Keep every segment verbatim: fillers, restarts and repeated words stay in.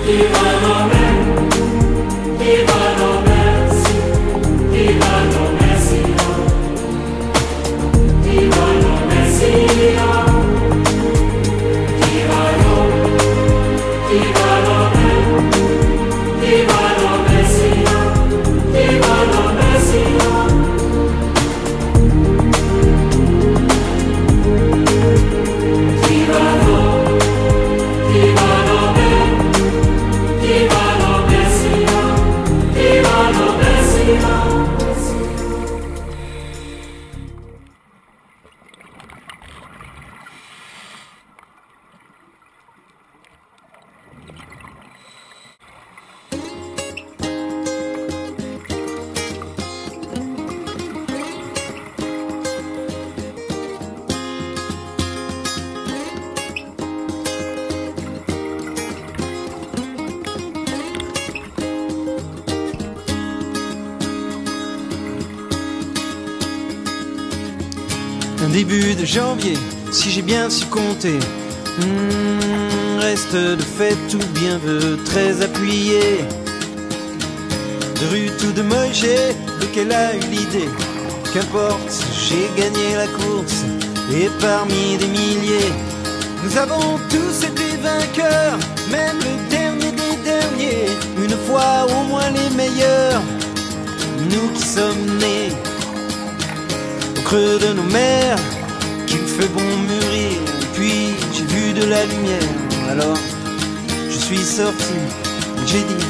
Un début de janvier, si j'ai bien su compter. Mmh, reste de fait tout bien veut, très appuyé. De rue ou de Moïse, lequel a eu l'idée. Qu'importe, j'ai gagné la course, et parmi des milliers, nous avons tous été vainqueurs, même le dernier des derniers, une fois au moins les meilleurs. Nous qui sommes nés au creux de nos mers, qu'il fait bon mûrir, puis j'ai vu de la lumière. Alors je suis sorti, j'ai dit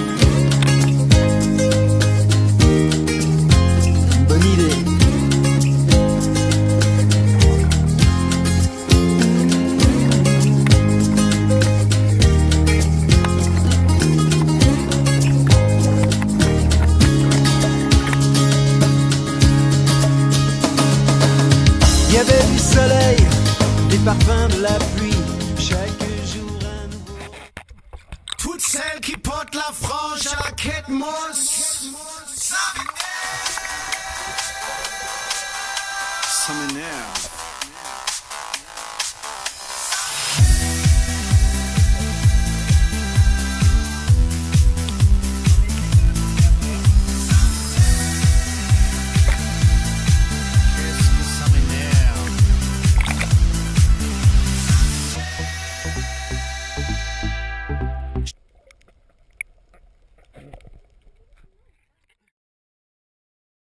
bonne idée. Il y avait du soleil, des parfums de la